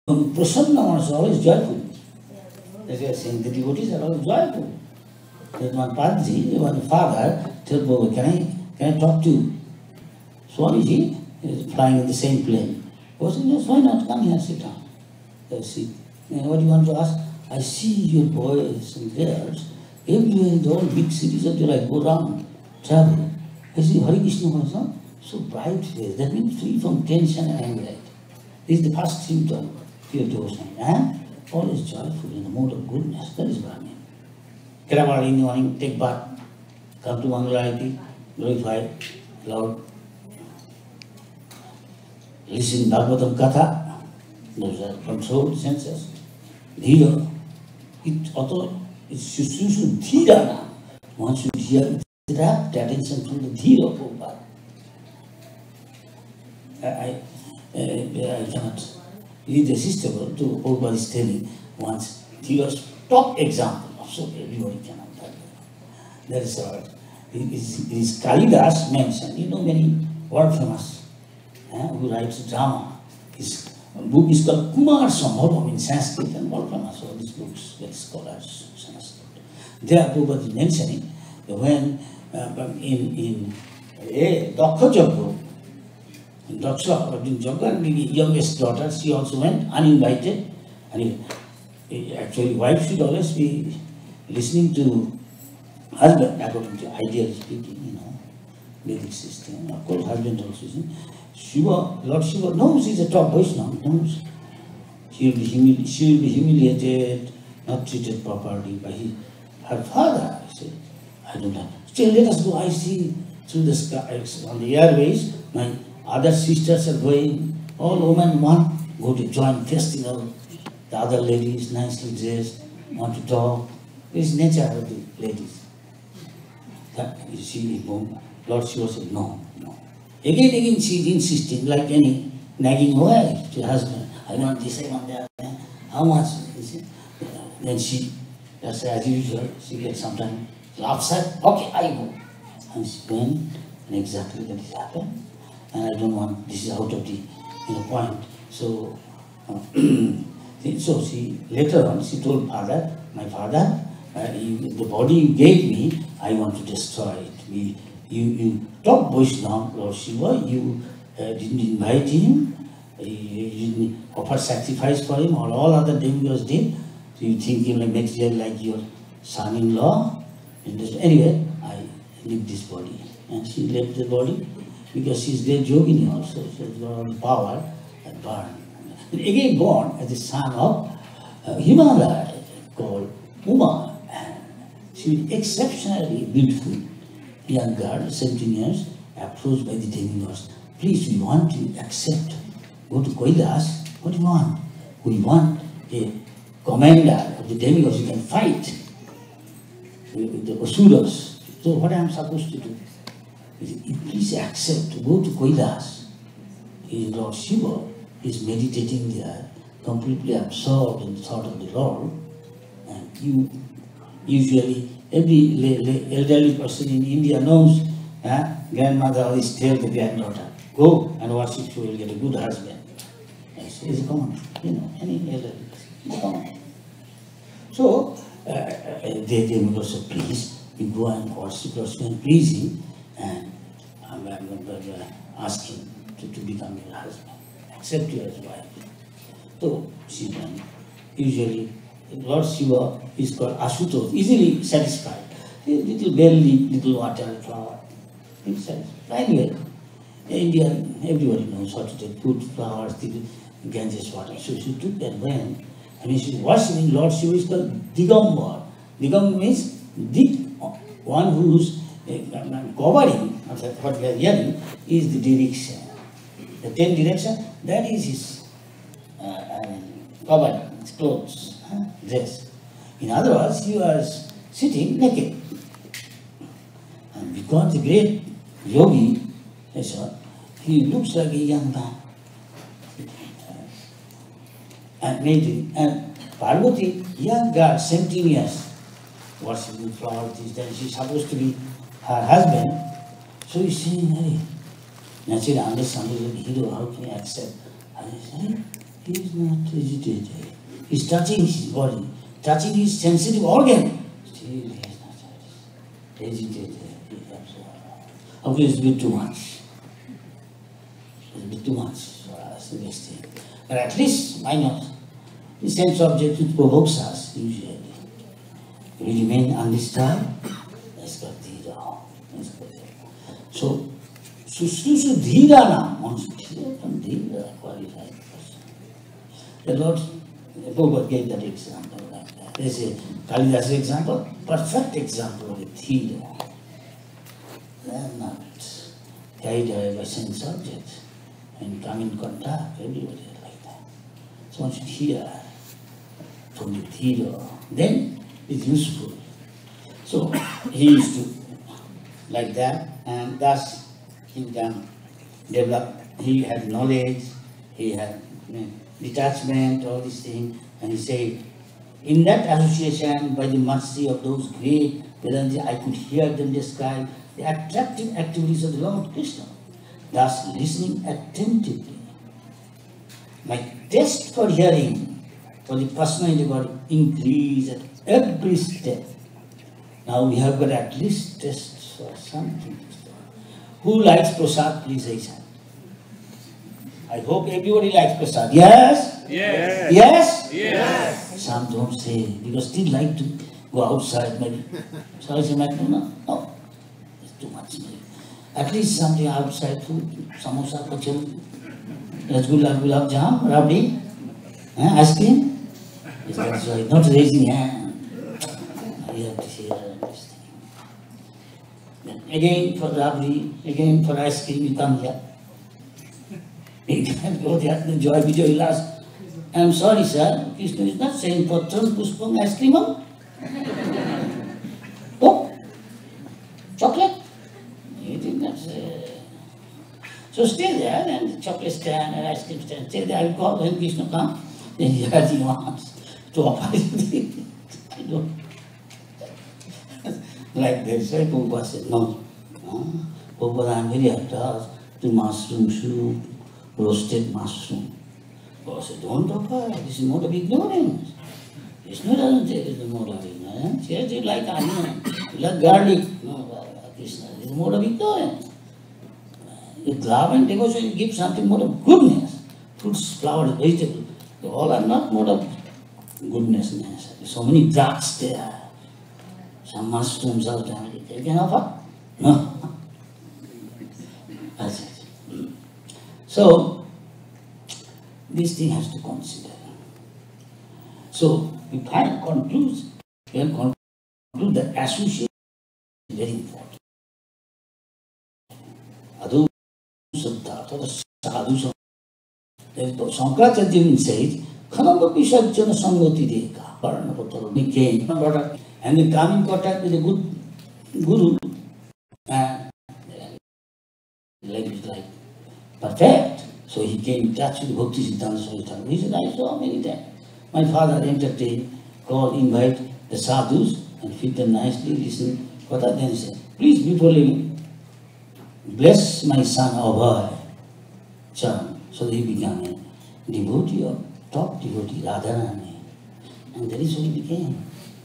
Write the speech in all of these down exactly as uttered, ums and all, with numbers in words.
Prasanna one is always joyful. As you are saying, the devotees are always joyful. There's one Padri, one father, tells Baba, can I, can I talk to you? Swamiji is flying in the same plane. Baba said, yes, why not? Come here, sit down. They sit. What do you want to ask? I see your boys and girls everywhere in the all big cities of July, go around, travel. I see Hare Krishna Maharaj, so bright face. That means free from tension and anxiety. This is the first symptom of pure devotion. And always joyful in the mood of goodness. That is Brahmin. Get up early in the morning, take bath, come to Mangalarati, glorify Lord. Listen Bhagavatam Katha, those are controlled senses. Dhira, it auto, it's Shushu Dhira now. One should hear rapt attention from the Dhira Prabhupada. I, I, I cannot irresistible to Prabhupada is telling once Dhira's top example. So everybody cannot have that. That is all. It is, it is Kalidas mentioned, you know, many world famous eh, who writes drama. His book is called Kumar Sambhavam in Sanskrit and world famous. All these books, very scholars Sanskrit. There Prabhupada is mentioning that when uh, in in a Daksha Jagga, in Daksha, in Jagga, the youngest daughter, she also went uninvited. And he, actually, wife should always be listening to husband, according to ideal speaking, you know, Vedic system. Of course, husband also is. Shiva, Lord Shiva knows he's a top Vaishnava, knows. She will be, humili she will be humiliated, not treated properly by his, her father. I said, I don't know. Still, let us go. I see through the sky, on the airways, my other sisters are going, all women want go to join festival. The other ladies, nicely dressed, want to talk. This is nature of the ladies. That, you see, Lord Shiva said, no, no. Again, again, she is insisting, like any nagging wife to her husband. I want this, I want that. How much? Then she, as, as usual, she gets sometimes upset. Okay, I go. And she went, and exactly that is happened. And I don't want, this is out of the you know, point. So, uh, so she, later on, she told father, my father, uh, you, the body you gave me, I want to destroy it. We, you, you top Vaishnava, Lord Shiva, you uh, didn't invite him, you, you didn't offer sacrifice for him, or all other demigods did. So you think him like material like your son-in-law. Anyway, I leave this body. And she left the body because she's there yogini also, so she's got all the power and burn. And again born as the son of uh, Himalaya called Uma. And she was exceptionally beautiful young girl, seventeen years, approached by the demigods. Please, we want to accept, go to Kailas. What do you want? We want a commander of the demigods who can fight with the Asuras. So what am I supposed to do? He said, please accept, go to Kailas. Lord Shiva is meditating there, completely absorbed in the thought of the Lord. And you, usually, every elderly person in India knows, eh? Grandmother always tells the granddaughter, go and worship, you will get a good husband. Yes, it's common, you know, any elderly person, it's common. So, uh, they, they would also please, you go and worship, worship and please him, and um, I'm going to uh, ask him to, to become your husband. Accept you as wife. So, she went. Usually, Lord Shiva is called Asutosh, easily satisfied. A little belly, little water, flower, he's satisfied. Anyway, India, everybody knows how to take food, flowers, the Ganges water. So she took that when, I mean, she's worshipping Lord Shiva is called Digambar. Digambar means the one who's uh, covering, what we are hearing, is the direction. The ten direction, that is his uh, I mean, covering, his clothes, huh? Dress. In other words, he was sitting naked. And because the great yogi, he looks like a young man. And made and Parvati, young girl, seventeen years, worshipping flowers, then she's supposed to be her husband. So he's saying, hey, naturally, unless somebody like hero, how can you accept? And he said, He is not agitated. He is touching his body, touching his sensitive organ. Still he is not agitated. He is absorbed. Okay, it's a bit too much. It's a bit too much for us, this thing. But at least, why not? The same subject which provokes us, usually. We remain undisturbed. Let's go dhira. Let's go dhira. So, Sushrusu dhira na. One should hear from dhira, qualified person. The Lord, Prabhupada gave that example like that. There's a Kalidas example, perfect example of a dhira. They are not carried away by sense objects and come in contact, everybody is like that. So one should hear from the dhira. Then it's useful. So he used to like that, and thus he can develop. He had knowledge, he had you know, detachment, all these things, and he said, in that association, by the mercy of those great Vedanti, I could hear them describe the attractive activities of the Lord Krishna. Thus, listening attentively, my taste for hearing for the personality God increased at every step. Now we have got at least taste for something. Who likes prasad? Please raise hand. I hope everybody likes prasad. Yes? Yes. Yes? Yes. Some don't say, because still like to go outside maybe. So I say, no, no, it's too much maybe. At least something outside food, samosa, kachori, rasgulla, gulab jam, rabdi, eh, ice cream. Yes, that's right, not raising hand. You have to hear this thing. Then again for rabdi, again for ice cream, you come here. You can go there, the joy video will ask, I'm sorry sir, Krishna is not saying patram puspam ice cream. Oh, chocolate. You think that's uh... so stay there and the chocolate stand and ice cream stand, stay there, I will call when Krishna comes, then he has he wants to offer it. I don't. Like they say, Prabhupada said, no. no. Prabhupada, I'm very attached to mushroom soup, roasted mushroom. Prabhupada said, don't offer, this is mode of ignorance. Krishna doesn't say this is mode of ignorance. Yes, you like onion, you like garlic. No, Krishna, this is mode of ignorance. With love and devotion, you give something mode of goodness. Fruits, flowers, vegetables, they all are not mode of goodness. So many drugs there. Some mushrooms out there, they can offer? No. That's it. So, this thing has to consider. So, we can conclude, we can conclude that association is very important. Adhu Saddha, the sadhu Saddha. Shankaracharya says, Khanamba Visajjana Sangati Deka, Paranapatara, Nikkei, and they come in contact with a good guru, and life is like perfect. So he came in touch with Bhakti Siddhanta Swami Thakur. He said, I saw many times. My father entertained, called, invite the sadhus and feed them nicely, listen. What then he said, please before leaving, bless my son Abhay Charan. So he became a devotee or top devotee, Radharani. And that is what he became.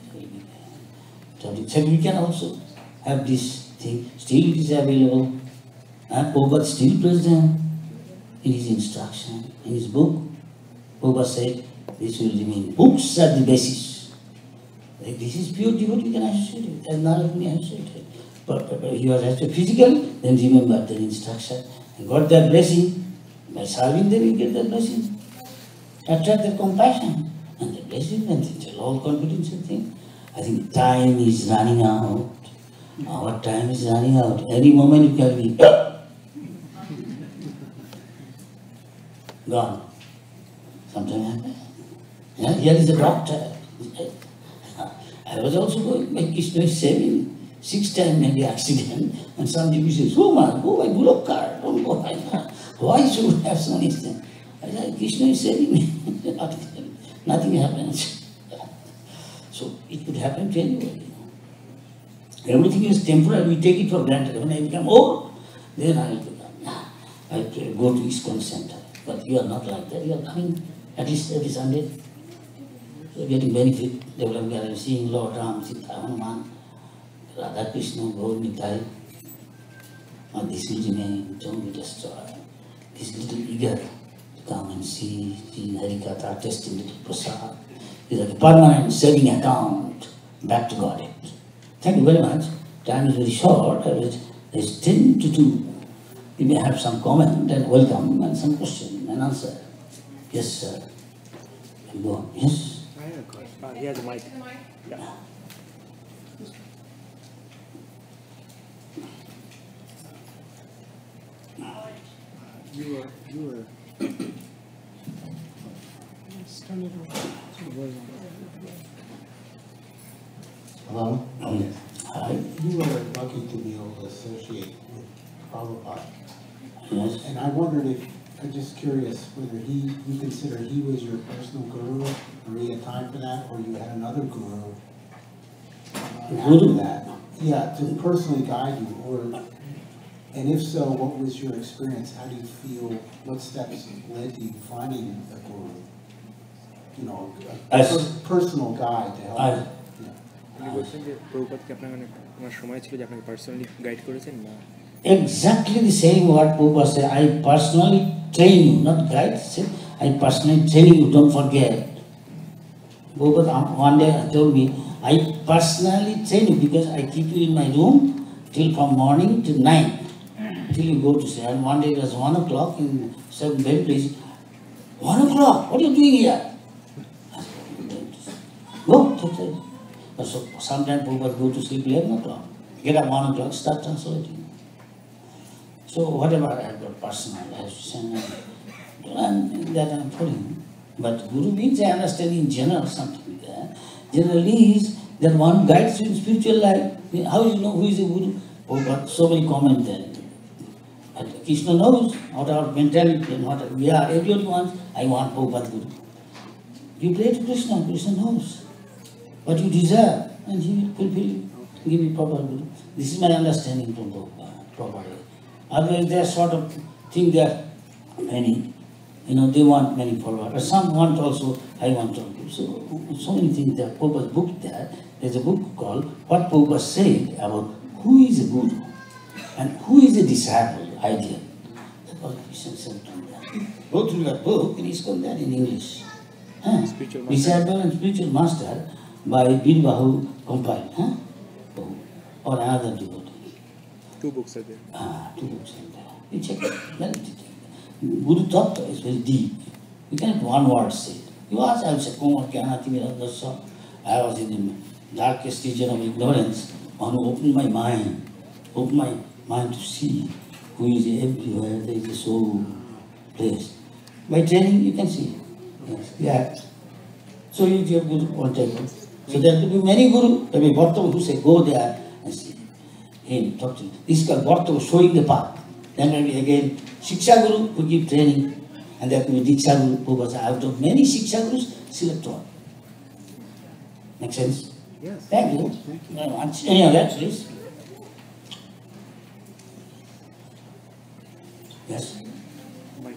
So we can also have this thing, still it is available, and Prabhupada still present in his instruction, in his book. Prabhupada said, this will remain. Books are the basis. Like, this is pure devotee, you can associate it, as Narayana associated. But, but, but he was associated physically, then remember the instruction, and got their blessing. By serving them, you get their blessing. Attract their compassion, and the blessing, and it's all confidence and things. I think time is running out. Our time is running out. Any moment it can be gone. Something happens. Yeah, here is a doctor. I was also going, my Krishna is saving six times maybe accident, and some Devi says, oh man, go by bullock car, don't go by car. Why should I have so many things? I said, Krishna is saving me. Nothing happens. So it could happen to anybody. Everything is temporary, we take it for granted. When I become old, then I will become, I will go to ISKCON center. But you are not like that, you are coming at least every Sunday. So getting benefit, developing, seeing Lord Ram, Sita, Hanuman, Radha Krishna, Gaur Nitai. And this will remain, don't be destroyed. This little eager to come and see, see Harikatha, testing little prasad. It's like a permanent saving account back to Godhead. Thank you very much. Time is very short. It's ten to two. You may have some comment and welcome and some question and answer. Yes, sir. Go on. Yes? I have a question. Uh, he has a mic. Yeah. You were, you were. Turn it on. Hello? Oh, yes. Hi. You were lucky to be able to associate with Prabhupada. Yes. And I wondered if, I'm just curious whether he, you consider he was your personal guru, or he had time for that, or you had another guru uh, Guru? after that? Yeah, to personally guide you, or, and if so, what was your experience? How do you feel, what steps led to you finding a guru? You know, a As- per- personal guide to help I- you. Yeah. আপনি বলছেন যে প্রভুপাদকে আপনার মানে আমার সময় ছিল যে আপনাকে পার্সোনালি গাইড করেছেন না Exactly the same what Prabhupada said. I personally train you, not guide. Said, I personally train you, don't forget. Prabhupada one day told me, I personally train you because I keep you in my room till from morning to night, till you go to sleep. And one day it was one o'clock in some very place. One o'clock? What are you doing here? I said, go, take it. So sometimes Prabhupada go to sleep eleven o'clock. Get up one o'clock, start translating. So whatever I have got personal, I have to send and that I'm following. But Guru means I understand in general something like that. Generally is that one guides you in spiritual life. How do you know who is a Guru? Oh, but so many comment there. And Krishna knows what our mentality and what we are. Everyone wants, I want Prabhupada Guru. You pray to Krishna, Krishna knows what you desire, and he will fulfill you, give you proper Guru. This is my understanding from Prabhupada, properly. Otherwise, they are sort of think they are many, you know, they want many followers. Or some want also, I want to do. So, so many things there. Prabhupada's book there, there's a book called What Prabhupada Said about who is a Guru and who is a disciple, ideal. That's all Christians have done there. Go through that book, and it's called that in English. Huh? Spiritual master. Disciple and Spiritual Master by Bill Bahu compiled. Huh? Or another devotee. two books are there. Ah, two books in there. You check it. Let it check. Guru Tattva is very deep. You cannot one word say it. You ask, I will say, Kumar Kyanati Miradasya. I was in the darkest region of ignorance. I want to open my mind, open my mind to see who is everywhere. There is a soul place. By training, you can see. Yes. Yeah. So you have Guru, one type of. So there will be many Guru. There will be Bhattava who say, go there and see. Him, talk to him. This is called Bhattava, showing the path. Then there will be again Shiksha Guru who give training. And there will be Diksha Guru who was out of many Shiksha Gurus, select one. Make sense? Yes. Thank you. Thank you. Very much. Any other, please? Yes? Mic.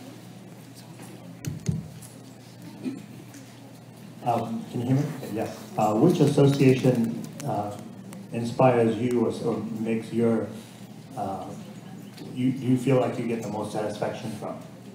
Um, can you hear me? Yes. Uh, which association uh, inspires you or, or makes your, uh, you, you feel like you get the most satisfaction from?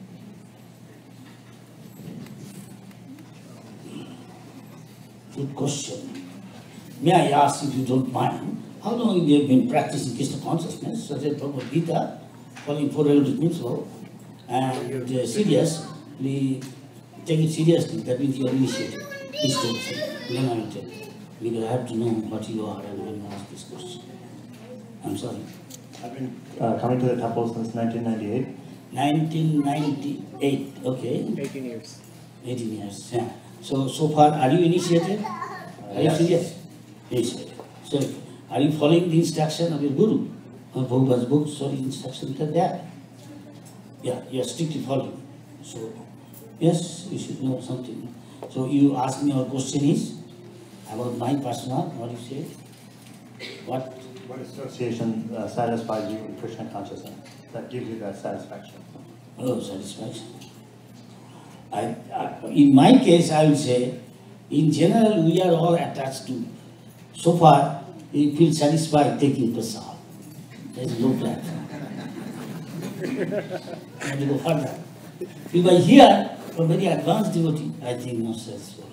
Good question. May I ask, if you don't mind, how long you have been practicing Krishna consciousness, such as Bhagavad Gita, following four hundred principles, and uh, serious, we take it seriously, that means you are initiated. Please tell us, then I will tell you. Because I have to know what you are and when you ask this question. I'm sorry. I've been uh, coming to the temple since nineteen ninety-eight. nineteen ninety-eight, okay. eighteen years. eighteen years, yeah. So, so far, are you initiated? Are you yes. serious? Initiated. So, are you following the instruction of your Guru? Or Prabhupada's book, sorry, instructions are there. Yeah, you are strictly following. So, yes, you should know something. So, you ask me, your question is about my personal, what you say? What? What association uh, satisfies you in Krishna consciousness that gives you that satisfaction? Oh, satisfaction. I, I, in my case, I would say, in general, we are all attached to. So far, we feel satisfied taking prasad. There is no platform. I have to go further. If I hear from very advanced devotee, I think no satisfaction.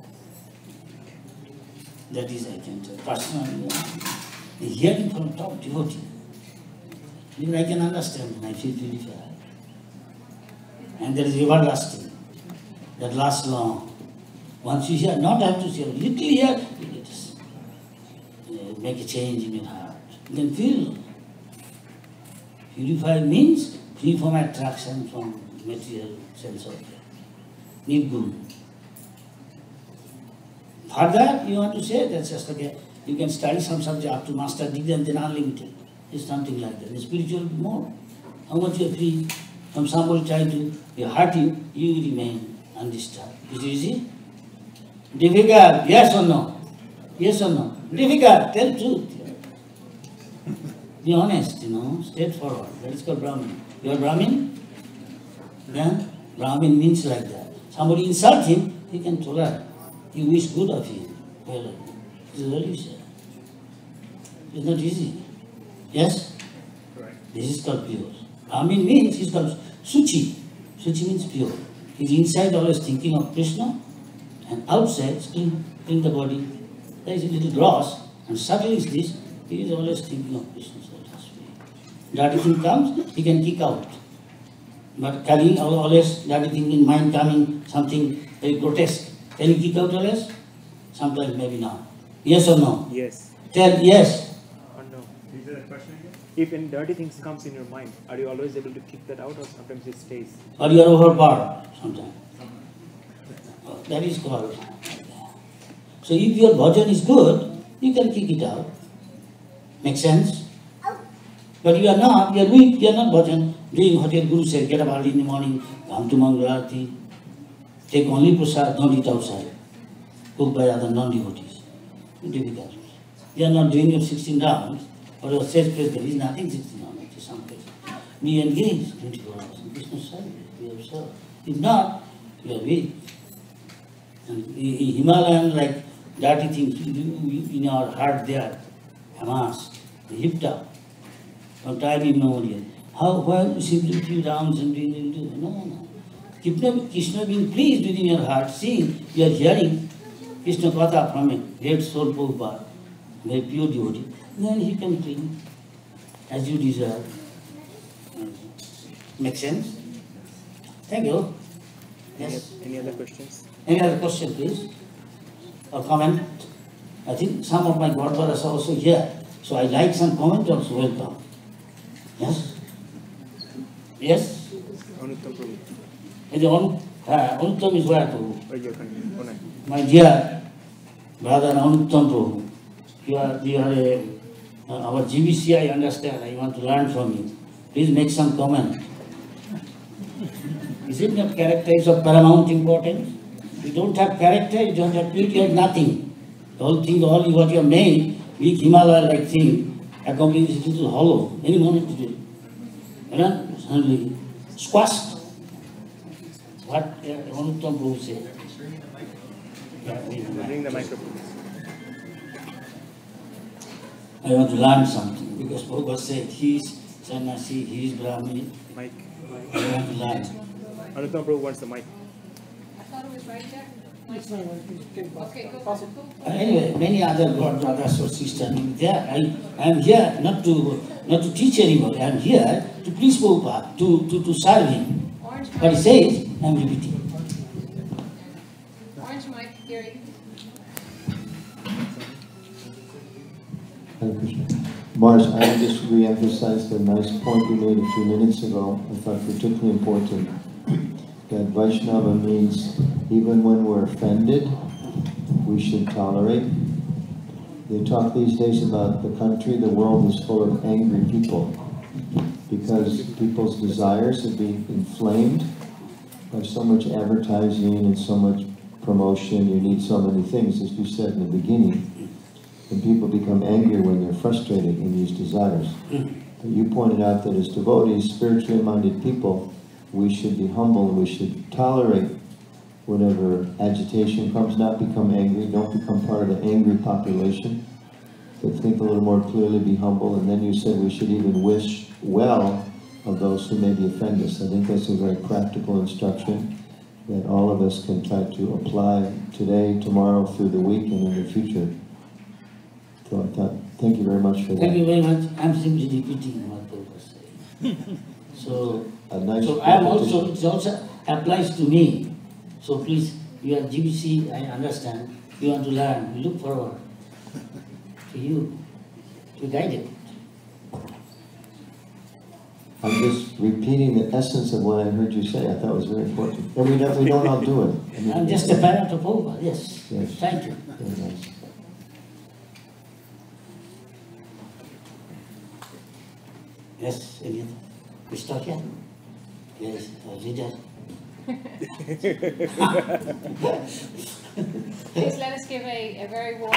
That is, I can tell personally. The hearing from top devotee, even I can understand and I feel purified. And there is everlasting, that lasts long. Once you hear, not have to say, little here, you just uh, make a change in your heart. You can feel. Purified means free from attraction from material sense object. Nirgun. Further, you want to say, that's just like a, you can study some subject up to master degree and then unlimited. It's something like that. In spiritual more. How much you are free from somebody trying to hurt you, you remain undisturbed. Is it easy? Difficult, yes or no? Yes or no? Difficult, tell truth. Be honest, you know, straightforward. That is called Brahmin. You are Brahmin? Yeah? Brahmin means like that. Somebody insult him, he can tolerate. You wish good of him. Well, this is what you say. It's not easy. Yes? Right. This is called pure. Brahmin means, he's called Suchi. Suchi means pure. He's inside always thinking of Krishna, and outside, clean, clean the body. There is a little dross, and subtle is this, he is always thinking of Krishna. So it has to be. Dirty thing comes, he can kick out. But carrying always dirty thing in mind coming, something very grotesque. Can you kick out always? Sometimes maybe not. Yes or no? Yes. Tell yes. Or no. Is that a question again? If any dirty things comes in your mind, are you always able to kick that out, or sometimes it stays? Or you are overpowered sometimes. That is called. So if your bhajan is good, you can kick it out. Make sense? But you are not, you are weak, you are not bhajan. Doing what your guru said, get up early in the morning, come to Mangalarti, take only prasad, don't eat outside. Cooked by other non-devotees. Difficult. You are not doing your sixteen rounds, or your sage praise, there is nothing sixteen rounds, it is some place. Be engaged twenty-four hours in Krishna's service, be observed. If not, you are weak. And in Himalayan, like dirty things, in our heart there, Hamas, heaped up, from time immemorial. How, why you simply few rounds and doing, doing, doing? No, no. Krishna, Krishna being pleased within your heart, seeing you are hearing Krishna Katha from a great soul Prabhupada, very pure devotee, then he can clean as you deserve. Make sense? Thank you. Yes. Any, any other questions? Any other question, please? Or comment? I think some of my Gurdwaras are also here. So I like some comment also. Welcome. Yes? Yes? Anuttam Prabhu. And the Anu- uh, Anuttam is where to? Oh, you're coming. Oh, no. My dear brother Anuttam Prabhu, you are, you are a, uh, our G B C, I understand. I want to learn from you. Please make some comment. Is it not character is of paramount importance? You don't have character, you don't have beauty, you have nothing. The whole thing, all what you have made, big Himalaya-like thing, accomplished a little hollow. Any moment to do it. You know, suddenly squashed. What uh, Anuttam Prabhu said. Yeah, Bring the microphone. I want to learn something because Prabhupada said he is sannyasi, he is Brahmin. Mic. I want to learn. Anuttam Prabhu wants the mic. I thought it was right there. Okay, go. Uh, anyway, many other God brothers or sisters there. I I am here not to not to teach anybody. I am here to please Prabhupada, to, to, to serve him. Orange What he mic. says, I am repeating. Orange mic, Gary. Hare Krishna. Mars, I would just re-emphasize the nice point you made a few minutes ago. I thought particularly important that Vaishnava means even when we're offended, we should tolerate. They talk these days about the country, the world is full of angry people because people's desires have been inflamed by so much advertising and so much promotion. You need so many things, as you said in the beginning. And people become angry when they're frustrated in these desires. But you pointed out that as devotees, spiritually minded people, we should be humble and we should tolerate whatever agitation comes, not become angry, don't become part of the angry population, but think a little more clearly, be humble. And then you said we should even wish well of those who maybe offend us. I think that's a very practical instruction that all of us can try to apply today, tomorrow, through the week, and in the future. So I thought, thank you very much for that. Thank you very much. I'm simply repeating what Prabhupada was saying. So, A nice so I am repetition. also, it also applies to me. So please, you are G B C, I understand. You want to learn, we look forward to you, to guide it. I'm just repeating the essence of what I heard you say. I thought it was very important. And we don't, we don't all do it. I mean, I'm just a parent of Prabhupada, yes. Yes. Thank you. Very nice. Yes, anything? We start here? Yes, was it that? Please let us give a, a very warm.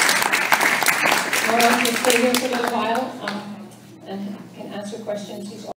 All right, we'll stay here for a little while um, and can answer questions. He's